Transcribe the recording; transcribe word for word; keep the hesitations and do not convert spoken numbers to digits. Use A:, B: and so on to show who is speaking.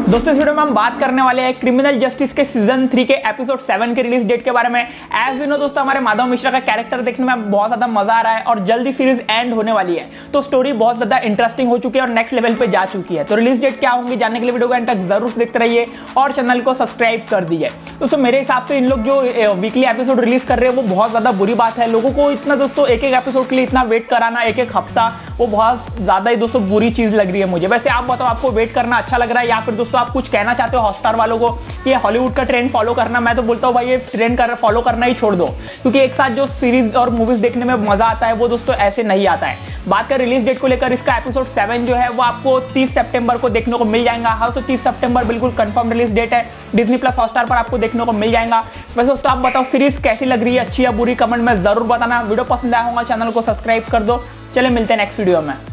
A: दोस्तों इस वीडियो में हम बात करने वाले हैं क्रिमिनल जस्टिस के सीजन थ्री के एपिसोड सेवन के रिलीज डेट के बारे में। एज वी नो दोस्तों, हमारे माधव मिश्रा का कैरेक्टर देखने में बहुत ज्यादा मजा आ रहा है और जल्दी सीरीज एंड होने वाली है, तो स्टोरी बहुत ज्यादा इंटरेस्टिंग हो चुकी है और नेक्स्ट लेवल पे जा चुकी है। तो रिलीज डेट क्या होंगी जानने के लिए वीडियो को एंड तक जरूर देखते रहिए और चैनल को सब्सक्राइब कर दीजिए। दोस्तों मेरे हिसाब से इन लोग जो वीकली एपिसोड रिलीज कर रहे हैं वो बहुत ज्यादा बुरी बात है। लोगों को इतना दोस्तों एक एक एपिसोड के लिए इतना वेट कराना, एक एक हफ्ता, वो बहुत ज्यादा ही दोस्तों बुरी चीज लग रही है मुझे। वैसे आप बताओ, आपको वेट करना अच्छा लग रहा है या फिर दोस्तों आप कुछ कहना चाहते हो हॉटस्टार वालों को ये हॉलीवुड का ट्रेंड फॉलो करना? मैं तो बोलता हूँ भाई ये ट्रेंड कर फॉलो करना ही छोड़ दो, क्योंकि एक साथ जो सीरीज और मूवीज देखने में मजा आता है वो दोस्तों ऐसे नहीं आता है। बात कर रिलीज डेट को लेकर, इसका एपिसोड सेवन जो है वो आपको तीस सितंबर को देखने को मिल जाएगा। हाँ तो तीस सितंबर बिल्कुल कंफर्म रिलीज डेट है, डिज्नी प्लस हॉटस्टार पर आपको देखने को मिल जाएगा। वैसे दोस्तों आप बताओ सीरीज कैसी लग रही है, अच्छी या बुरी, कमेंट में जरूर बताना। वीडियो पसंद आया होगा चैनल को सब्सक्राइब कर दो। चले मिलते हैं नेक्स्ट वीडियो में।